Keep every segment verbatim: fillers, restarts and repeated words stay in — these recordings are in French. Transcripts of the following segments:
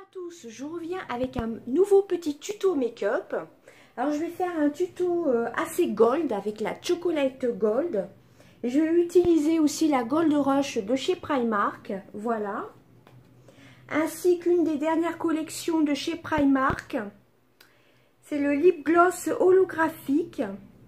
tous, je reviens avec un nouveau petit tuto make-up. Alors je vais faire un tuto euh, assez gold avec la Chocolate Gold. Et je vais utiliser aussi la Gold Rush de chez Primark, voilà. Ainsi qu'une des dernières collections de chez Primark. C'est le lip gloss holographique.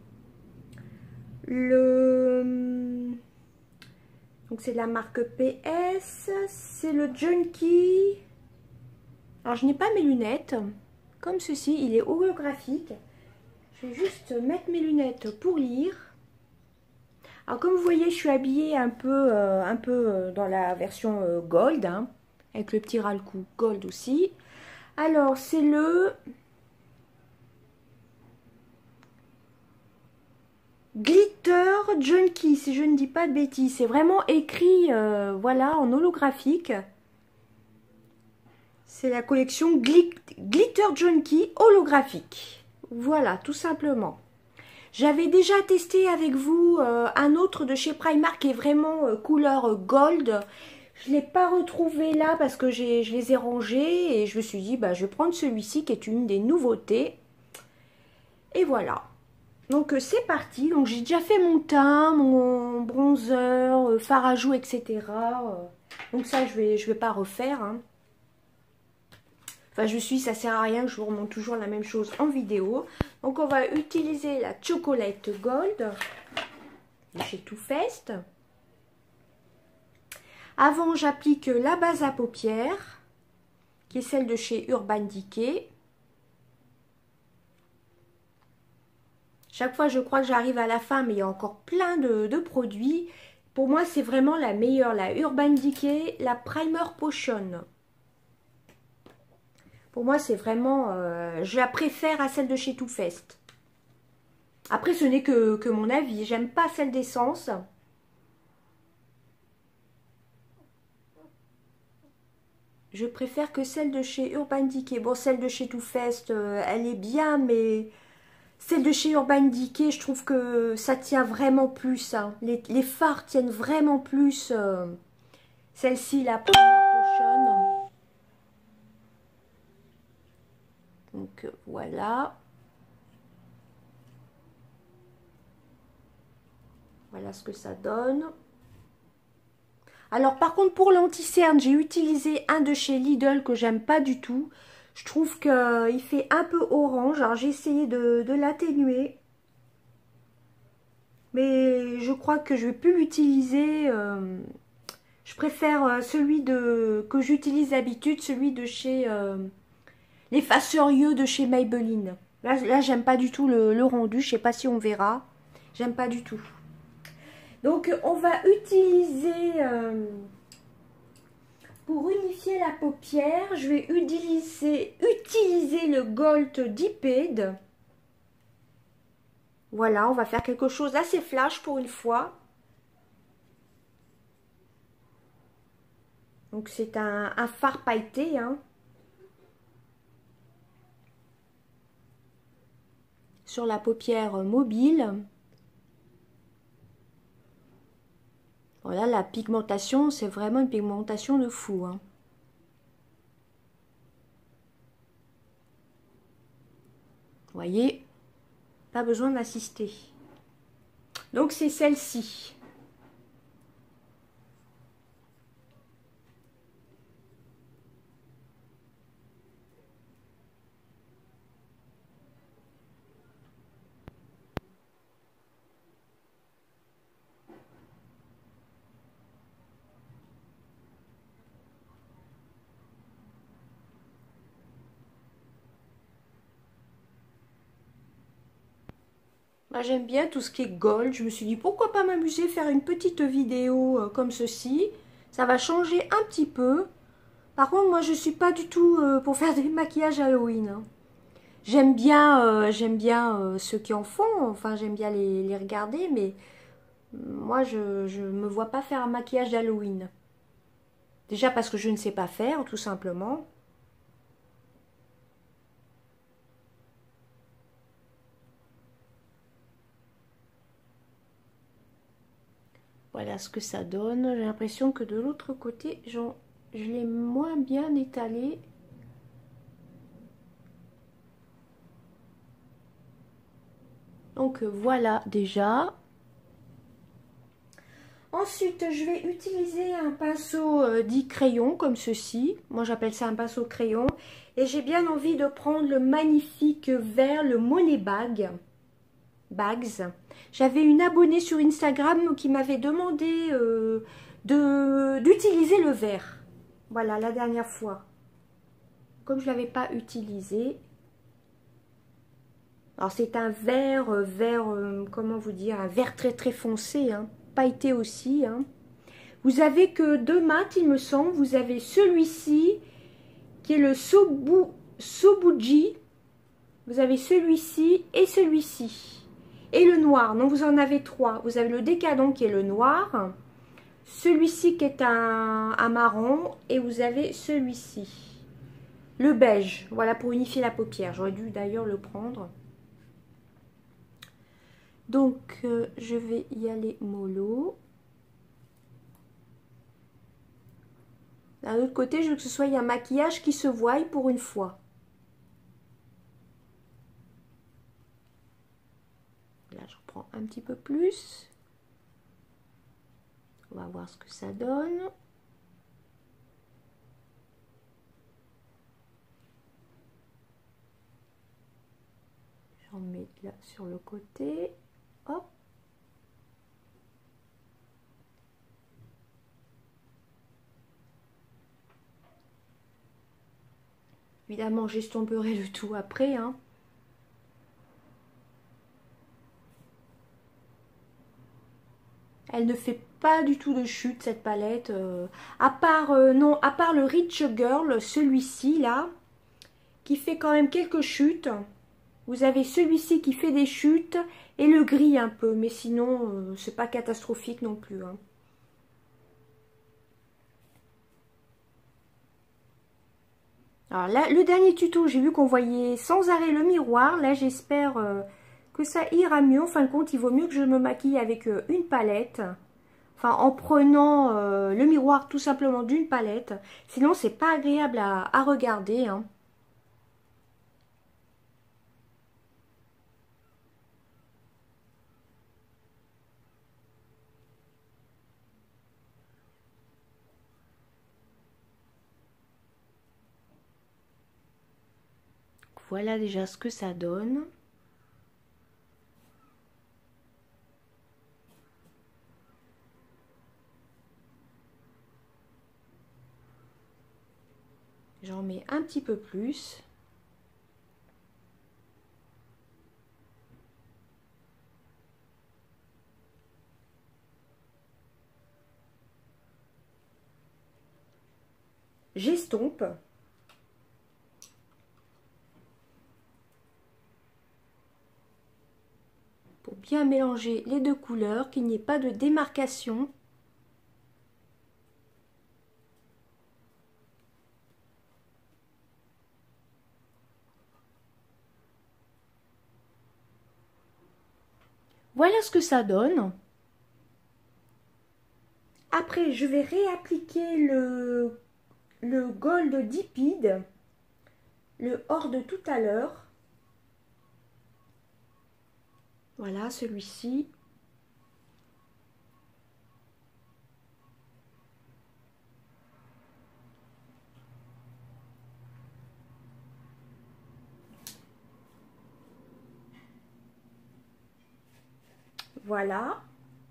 Le... Donc c'est de la marque P S. C'est le Junkie. Alors je n'ai pas mes lunettes, comme ceci, il est holographique. Je vais juste mettre mes lunettes pour lire. Alors comme vous voyez, je suis habillée un peu, euh, un peu euh, dans la version euh, gold, hein, avec le petit ras le cou gold aussi. Alors c'est le Glitter Junkie, si je ne dis pas de bêtises. C'est vraiment écrit, euh, voilà, en holographique. C'est la collection Glit Glitter Junkie holographique. Voilà, tout simplement. J'avais déjà testé avec vous euh, un autre de chez Primark qui est vraiment euh, couleur gold. Je ne l'ai pas retrouvé là parce que je les ai rangés et je me suis dit, bah, je vais prendre celui-ci qui est une des nouveautés. Et voilà. Donc euh, c'est parti. Donc j'ai déjà fait mon teint, mon bronzer, euh, fard à joues, et cetera. Euh, donc ça, je vais, je vais pas refaire, hein. Enfin, je suis, ça sert à rien que je vous remonte toujours la même chose en vidéo. Donc, on va utiliser la Chocolate Gold de chez Too Faced. Avant, j'applique la base à paupières, qui est celle de chez Urban Decay. Chaque fois, je crois que j'arrive à la fin, mais il y a encore plein de, de produits. Pour moi, c'est vraiment la meilleure, la Urban Decay, la Primer Potion. Pour moi, c'est vraiment... Euh, je la préfère à celle de chez Too Faced. Après, ce n'est que, que mon avis. J'aime pas celle d'essence. Je préfère que celle de chez Urban Decay. Bon, celle de chez Too Faced, euh, elle est bien, mais... Celle de chez Urban Decay, je trouve que ça tient vraiment plus. Hein. Les, les fards tiennent vraiment plus. Euh, Celle-ci, la Primer Potion. Donc voilà. Voilà ce que ça donne. Alors par contre pour l'anti-cerne, j'ai utilisé un de chez Lidl que j'aime pas du tout. Je trouve qu'il fait un peu orange. Alors j'ai essayé de, de l'atténuer. Mais je crois que je vais plus l'utiliser. Euh, je préfère celui de que j'utilise d'habitude, celui de chez... Euh, l'effaceur-yeux de chez Maybelline. Là, là j'aime pas du tout le, le rendu. Je sais pas si on verra. J'aime pas du tout. Donc, on va utiliser... Euh, pour unifier la paupière, je vais utiliser, utiliser le Gold Dipped. Voilà, on va faire quelque chose d'assez flash pour une fois. Donc, c'est un, un fard pailleté, hein. Sur la paupière mobile. Voilà, la pigmentation, c'est vraiment une pigmentation de fou, hein. Vous voyez, pas besoin d'assister. Donc, c'est celle-ci. Bah, j'aime bien tout ce qui est gold. Je me suis dit pourquoi pas m'amuser, faire une petite vidéo euh, comme ceci. Ça va changer un petit peu. Par contre, moi je suis pas du tout euh, pour faire des maquillages Halloween, hein. J'aime bien, euh, j'aime bien euh, ceux qui en font. Enfin, j'aime bien les, les regarder, mais moi je je me vois pas faire un maquillage d'Halloween. Déjà parce que je ne sais pas faire, tout simplement. Voilà ce que ça donne. J'ai l'impression que de l'autre côté, je l'ai moins bien étalé. Donc voilà déjà. Ensuite, je vais utiliser un pinceau euh, dit crayon, comme ceci. Moi, j'appelle ça un pinceau crayon. Et j'ai bien envie de prendre le magnifique vert, le Money Bag. Bags. J'avais une abonnée sur Instagram qui m'avait demandé euh, de d'utiliser le vert. Voilà, la dernière fois. Comme je ne l'avais pas utilisé. Alors, c'est un vert, euh, vert, euh, comment vous dire, un vert très très foncé, hein. Pailleté aussi, hein. Vous avez que deux mat, il me semble. Vous avez celui-ci qui est le Sobu, Sobuji. Vous avez celui-ci et celui-ci. Et le noir. Non, vous en avez trois. Vous avez le Décadent qui est le noir. Celui-ci qui est un, un marron. Et vous avez celui-ci. Le beige. Voilà, pour unifier la paupière. J'aurais dû d'ailleurs le prendre. Donc, euh, je vais y aller mollo. D'un autre côté, je veux que ce soit un maquillage qui se voie pour une fois. Là, je reprends un petit peu plus. On va voir ce que ça donne. J'en mets là sur le côté. Hop. Évidemment, j'estomperai le tout après, hein. Elle ne fait pas du tout de chute, cette palette. Euh, à part, euh, non, à part le Rich Girl, celui-ci, là, qui fait quand même quelques chutes. Vous avez celui-ci qui fait des chutes et le gris un peu. Mais sinon, euh, c'est pas catastrophique non plus, hein. Alors là, le dernier tuto, j'ai vu qu'on voyait sans arrêt le miroir. Là, j'espère euh, que ça ira mieux. En fin de compte, il vaut mieux que je me maquille avec euh, une palette. Enfin, en prenant euh, le miroir tout simplement d'une palette. Sinon, c'est pas agréable à, à regarder, hein. Voilà déjà ce que ça donne. J'en mets un petit peu plus. J'estompe. Pour bien mélanger les deux couleurs, qu'il n'y ait pas de démarcation. Voilà ce que ça donne. Après, je vais réappliquer le, le Gold Dipide, le or de tout à l'heure. Voilà, celui-ci. Voilà.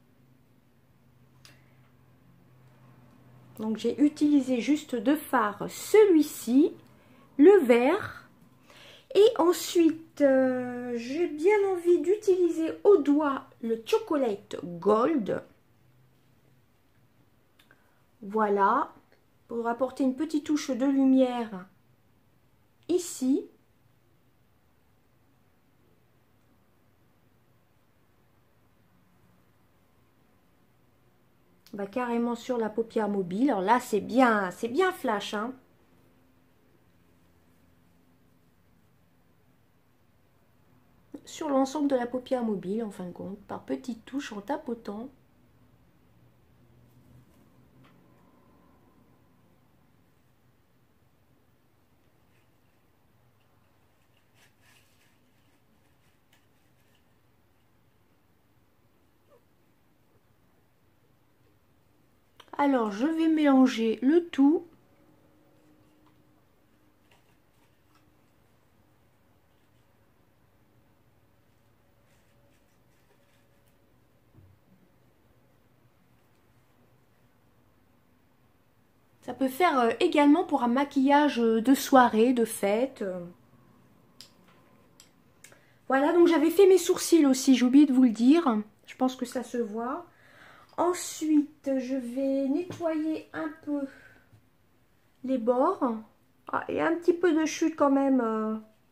Donc j'ai utilisé juste deux fards, celui-ci, le vert. Et ensuite, euh, j'ai bien envie d'utiliser au doigt le Chocolate Gold. Voilà. Pour apporter une petite touche de lumière ici. On va carrément sur la paupière mobile. Alors là, c'est bien, c'est bien flash, hein. Sur l'ensemble de la paupière mobile, en fin de compte, par petites touches en tapotant. Alors, je vais mélanger le tout. Ça peut faire euh, également pour un maquillage euh, de soirée, de fête. euh. Voilà, donc j'avais fait mes sourcils aussi, j'ai oublié de vous le dire. Je pense que ça se voit. Ensuite, je vais nettoyer un peu les bords. Ah, et un petit peu de chute quand même euh,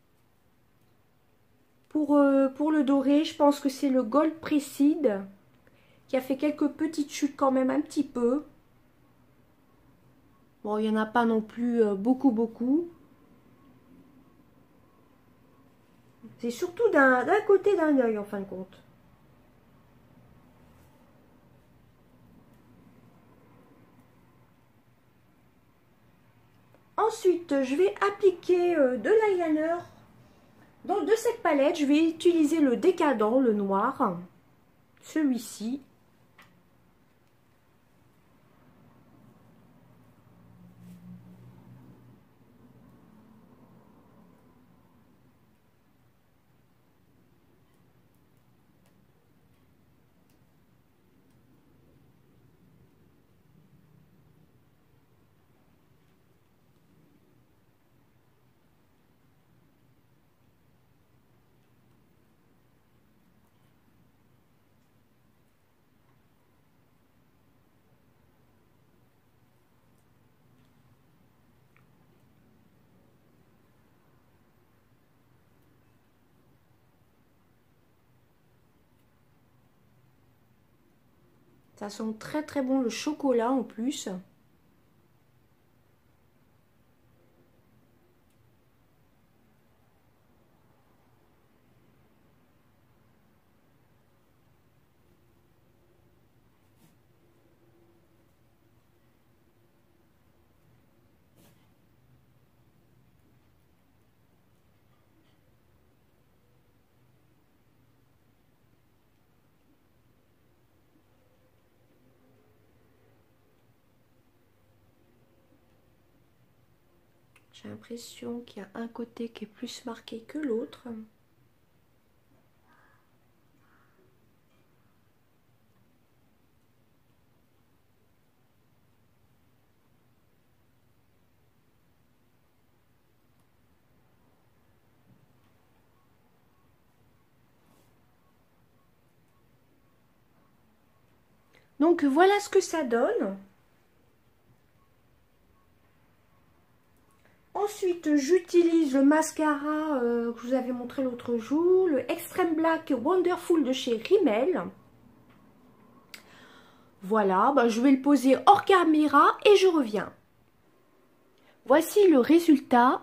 pour, euh, pour le doré. Je pense que c'est le Gold Preside qui a fait quelques petites chutes quand même un petit peu. Bon, il n'y en a pas non plus euh, beaucoup, beaucoup. C'est surtout d'un d'un côté d'un œil en fin de compte. Ensuite, je vais appliquer euh, de l'eyeliner. Donc de cette palette, je vais utiliser le Décadent, le noir. Celui-ci. Ça sent très très bon le chocolat en plus. J'ai l'impression qu'il y a un côté qui est plus marqué que l'autre. Donc voilà ce que ça donne. Ensuite, j'utilise le mascara euh, que je vous avais montré l'autre jour, le Extreme Black Wonderful de chez Rimmel. Voilà, bah, je vais le poser hors caméra et je reviens. Voici le résultat.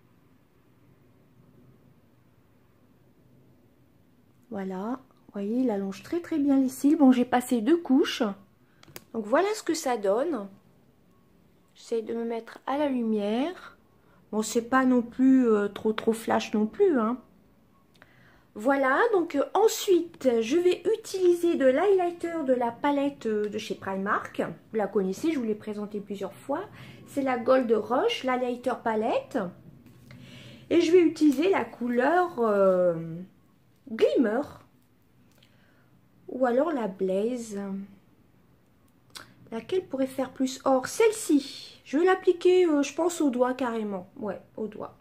Voilà, vous voyez, il allonge très très bien les cils. Bon, j'ai passé deux couches. Donc voilà ce que ça donne. J'essaie de me mettre à la lumière. Bon, c'est pas non plus euh, trop trop flash non plus, hein. Voilà, donc euh, ensuite, je vais utiliser de l'highlighter de la palette euh, de chez Primark. Vous la connaissez, je vous l'ai présenté plusieurs fois. C'est la Gold Rush, l'highlighter palette. Et je vais utiliser la couleur euh, Glimmer. Ou alors la Blaze. Laquelle pourrait faire plus or? Celle-ci. Je vais l'appliquer, euh, je pense, au doigt carrément. Ouais, au doigt.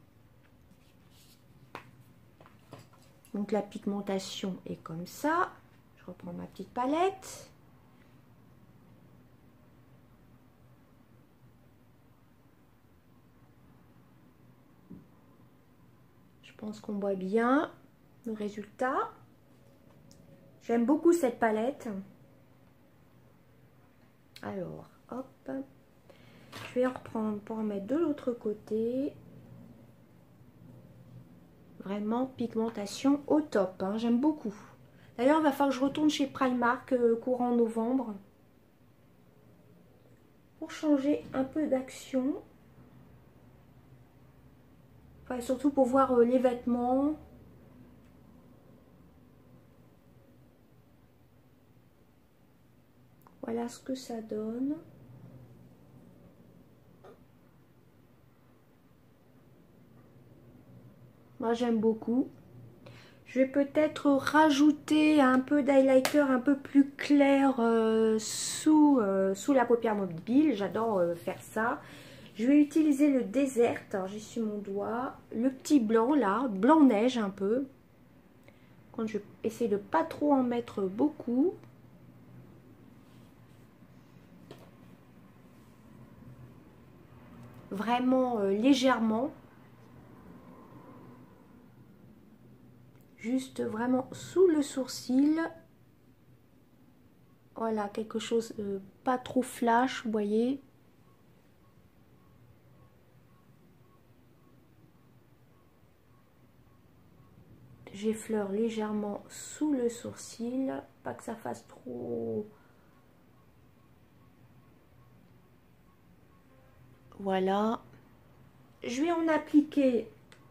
Donc la pigmentation est comme ça. Je reprends ma petite palette. Je pense qu'on voit bien le résultat. J'aime beaucoup cette palette. Alors, hop. Je vais en reprendre pour en mettre de l'autre côté. Vraiment pigmentation au top, hein, j'aime beaucoup. D'ailleurs, il va falloir que je retourne chez Primark euh, courant novembre pour changer un peu d'action. Enfin, surtout pour voir euh, les vêtements. Voilà ce que ça donne. Moi, j'aime beaucoup. Je vais peut-être rajouter un peu d'highlighter un peu plus clair euh, sous, euh, sous la paupière mobile. J'adore euh, faire ça. Je vais utiliser le Desert. Alors, j'ai sur mon doigt. Le petit blanc, là. Blanc neige, un peu. Quand je essaie de pas trop en mettre beaucoup. Vraiment euh, légèrement. Juste vraiment sous le sourcil. Voilà, quelque chose de pas trop flash, vous voyez. J'effleure légèrement sous le sourcil, pas que ça fasse trop. Voilà. Je vais en appliquer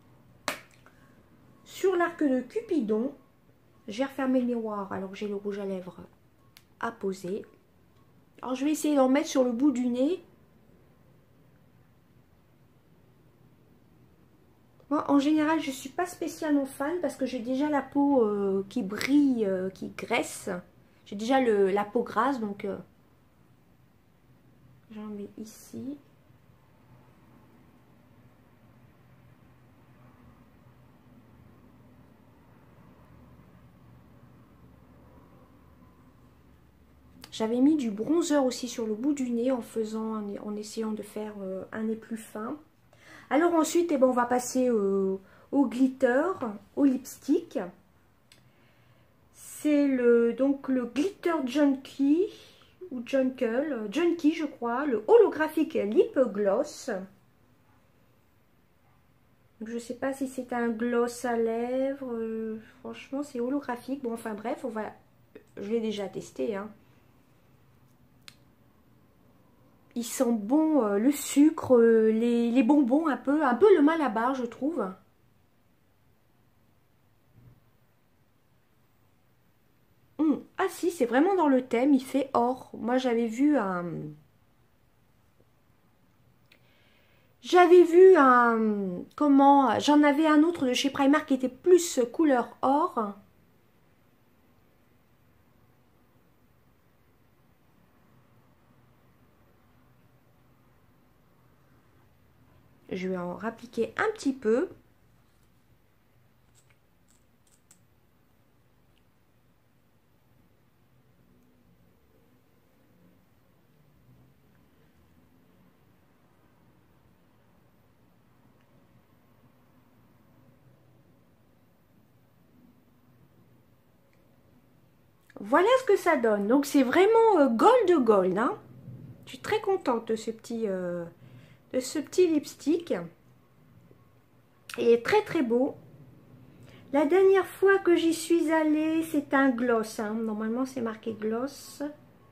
sur l'arc de Cupidon. J'ai refermé le miroir alors que j'ai le rouge à lèvres à poser. Alors je vais essayer d'en mettre sur le bout du nez. Moi, en général, je ne suis pas spécialement fan parce que j'ai déjà la peau euh, qui brille, euh, qui graisse. J'ai déjà le, la peau grasse, donc euh, j'en mets ici. J'avais mis du bronzer aussi sur le bout du nez en faisant, en essayant de faire euh, un nez plus fin. Alors ensuite, eh ben, on va passer au, au glitter, au lipstick. C'est le donc le Glitter Junkie ou Jungle, Junkie je crois, le holographique lip gloss. Donc, je sais pas si c'est un gloss à lèvres, euh, franchement c'est holographique. Bon enfin bref, on va, je l'ai déjà testé. Hein. Il sent bon euh, le sucre, euh, les, les bonbons un peu, un peu le Malabar je trouve. Hum, ah si, c'est vraiment dans le thème, il fait or. Moi j'avais vu un... J'avais vu un... Comment... J'en avais un autre de chez Primark qui était plus couleur or. Je vais en rappliquer un petit peu. Voilà ce que ça donne. Donc c'est vraiment euh, gold gold. Hein. Je suis très contente de ce petit, euh, de ce petit lipstick. Il est très très beau. La dernière fois que j'y suis allée, c'est un gloss. Hein. Normalement c'est marqué gloss.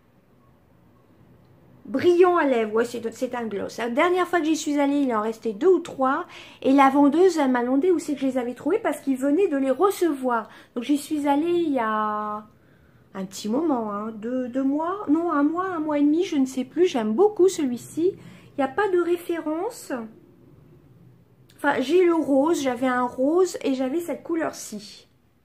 Brillant à lèvres, ouais, c'est un gloss. La dernière fois que j'y suis allée, il en restait deux ou trois. Et la vendeuse, elle m'a demandé où c'est que je les avais trouvés parce qu'ils venaient de les recevoir. Donc j'y suis allée il y a un petit moment, hein, deux, deux mois, non, un mois, un mois et demi, je ne sais plus. J'aime beaucoup celui-ci. Il n'y a pas de référence. Enfin, j'ai le rose, j'avais un rose et j'avais cette couleur-ci.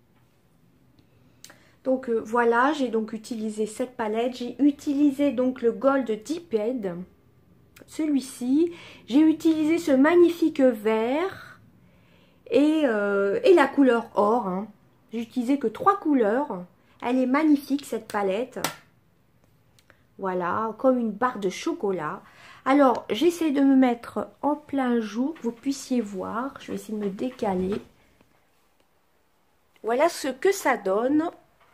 Donc euh, voilà, j'ai donc utilisé cette palette. J'ai utilisé donc le Gold Dipped, celui-ci. J'ai utilisé ce magnifique vert et, euh, et la couleur or. Hein. J'ai utilisé que trois couleurs. Elle est magnifique cette palette. Voilà, comme une barre de chocolat. Alors, j'essaie de me mettre en plein jour, que vous puissiez voir. Je vais essayer de me décaler. Voilà ce que ça donne.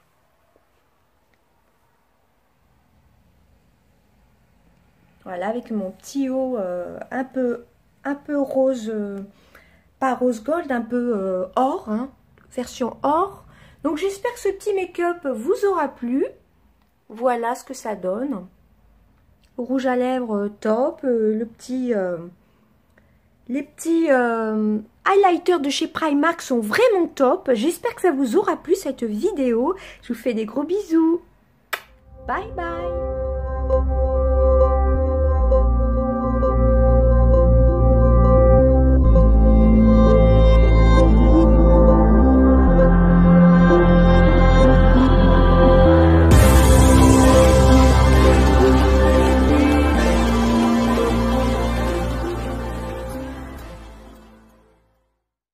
Voilà, avec mon petit haut euh, un peu, un peu rose, euh, pas rose gold, un peu euh, or, hein, version or. Donc j'espère que ce petit make-up vous aura plu. Voilà ce que ça donne. Rouge à lèvres top, euh, le petit, euh, les petits euh, highlighters de chez Primark sont vraiment top. J'espère que ça vous aura plu cette vidéo. Je vous fais des gros bisous. Bye bye.